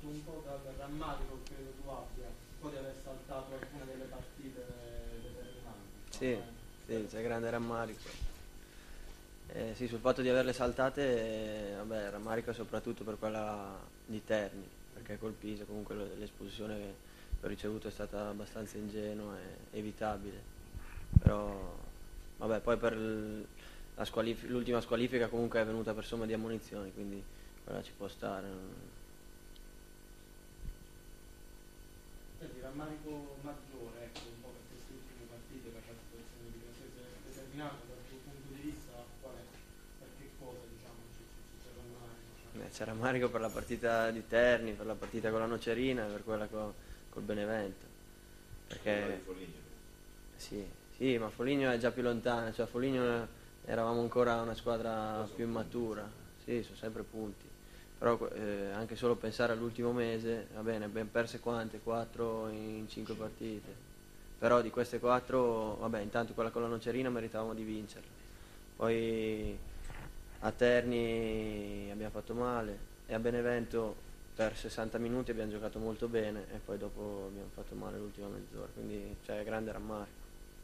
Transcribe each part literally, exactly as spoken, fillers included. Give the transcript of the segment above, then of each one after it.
fatto un po' dal rammarico, credo tu abbia, un po' di aver saltato alcune delle partite determinanti. Sì, sì, c'è grande rammarico. Eh, sì, sul fatto di averle saltate, eh, vabbè, rammarico soprattutto per quella di Terni, perché col Pisa comunque lo- l'espulsione che ho ricevuto è stata abbastanza ingenua e evitabile. Però, vabbè, poi per l- la squalif- l'ultima squalifica comunque è venuta per somma di ammonizioni, quindi quella ci può stare. non- Senti, rammarico maggiore, ecco, un po' per queste ultime partite, per la situazione di Cassese determinata, dal tuo punto di vista, qual è? Per che cosa, diciamo, ci, ci, ci c'è rammarico? Eh, c'è rammarico per la partita di Terni, per la partita con la Nocerina e per quella co- col Benevento. Perché sì, sì, ma Foligno è già più lontano, cioè Foligno eravamo ancora una squadra più immatura, sì, sono sempre punti. Però eh, anche solo pensare all'ultimo mese, va bene, abbiamo perse quante? quattro in cinque partite. Però di queste quattro, vabbè, intanto quella con la Nocerina meritavamo di vincerla. Poi a Terni abbiamo fatto male e a Benevento per sessanta minuti abbiamo giocato molto bene e poi dopo abbiamo fatto male l'ultima mezz'ora, quindi c'è grande rammarico.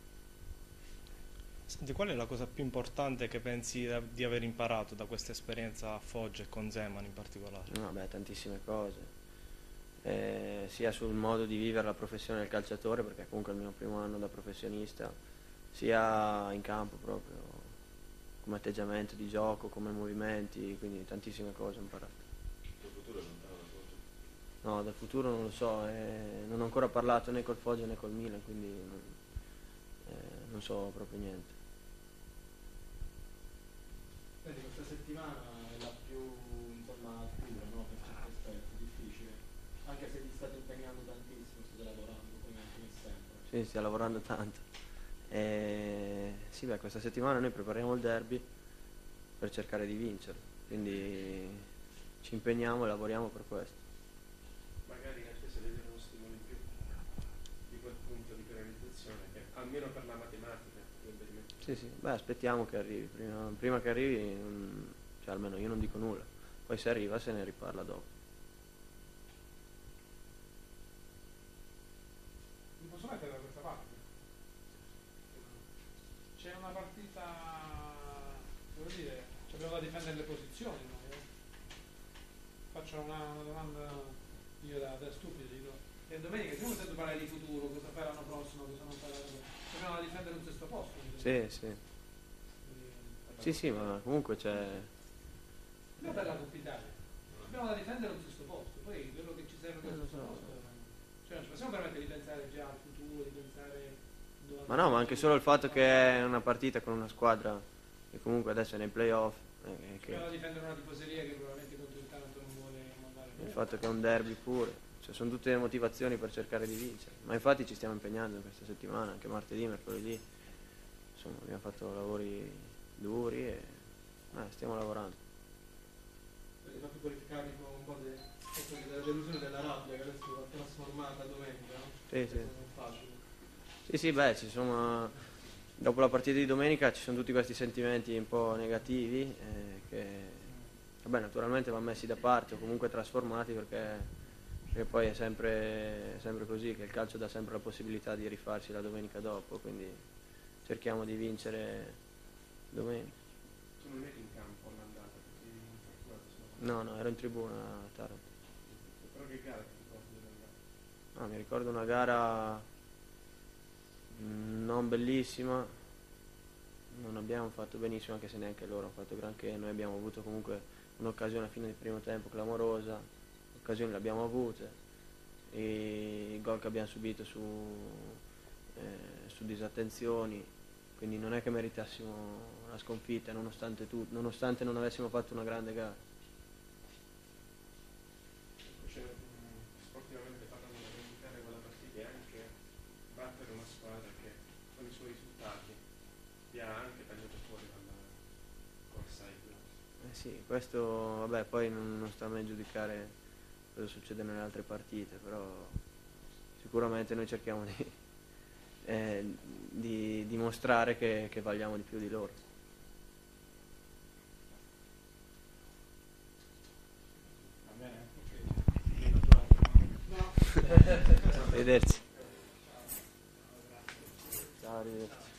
Senti, qual è la cosa più importante che pensi da- di aver imparato da questa esperienza a Foggia e con Zeman in particolare? Vabbè, tantissime cose. Eh, sia sul modo di vivere la professione del calciatore, perché comunque è il mio primo anno da professionista, sia in campo proprio, come atteggiamento di gioco, come movimenti, quindi tantissime cose ho imparato. Il futuro è lontano da Foggia. No, del futuro non lo so, eh, non ho ancora parlato né col Foggia né col Milan, quindi non, eh, non so proprio niente. Senti, questa settimana è la più, insomma, dura, no? Per certi aspetti, difficile. Anche se vi state impegnando tantissimo, state lavorando come, come sempre. Sì, stiamo lavorando tanto. Eh, sì, beh, questa settimana noi prepariamo il derby per cercare di vincerlo, quindi ci impegniamo e lavoriamo per questo. Magari in attesa di avere uno stimolo in più di quel punto di penalizzazione che almeno per la matematica probabilmente. Sì, sì, beh, aspettiamo che arrivi, prima, prima che arrivi, mm, cioè almeno io non dico nulla, poi se arriva se ne riparla dopo. Mi posso mettere da questa parte? C'è una partita, devo dire, ci abbiamo da difendere le posizioni noi, eh? Faccio una, una domanda io da, da stupido, dico, e domenica stiamo sento parlare di futuro, cosa fai l'anno prossimo, cosa non fai l'anno prossimo, ci abbiamo da difendere un sesto posto. Sì, sì. Sì, sì, ma comunque c'è... Abbiamo per la Coppa Italia, abbiamo da difendere un sesto posto, poi quello che ci serve per il sesto posto, cioè non ci possiamo permettere di pensare già al futuro, di pensare... Ma no, ma anche solo il fatto che è una partita con una squadra che comunque adesso è nei playoff, eh, che Dobbiamo da difendere una tifoseria che probabilmente contro il Taranto non vuole mandare il fatto che è un derby pure, cioè sono tutte le motivazioni per cercare di vincere, ma infatti ci stiamo impegnando in questa settimana, anche martedì, mercoledì, insomma abbiamo fatto lavori duri e eh, stiamo lavorando. Avete fatto qualificare un po' de, della delusione della rabbia che adesso va trasformata domenica, no? Sì, sì. Non è facile. Sì, sì, beh, ci sono, dopo la partita di domenica ci sono tutti questi sentimenti un po' negativi eh, che, vabbè, naturalmente vanno messi da parte o comunque trasformati perché, perché poi è sempre, è sempre così, che il calcio dà sempre la possibilità di rifarsi la domenica dopo, quindi cerchiamo di vincere domenica. Tu non eri in campo all'andata perché eri infortunato, se No, no, ero in tribuna a Taranto. però che gara ti ricordi dell'andata? No, mi ricordo una gara mm, non bellissima, non abbiamo fatto benissimo anche se neanche loro hanno fatto granché, noi abbiamo avuto comunque un'occasione a fine del primo tempo clamorosa, occasioni le abbiamo avute, e i gol che abbiamo subito su, eh, su disattenzioni, quindi non è che meritassimo la sconfitta nonostante, tu, nonostante non avessimo fatto una grande gara. Cioè, mh, sportivamente parlando, da vendicare quella partita e anche battere una squadra che con i suoi risultati vi ha anche tagliato fuori dalla corsa ai playoff. Eh sì, questo vabbè poi non, non sta a me giudicare cosa succede nelle altre partite, però sicuramente noi cerchiamo di, eh, di dimostrare che, che valiamo di più di loro. Va bene? Ok. Arrivederci. Ciao, arrivederci.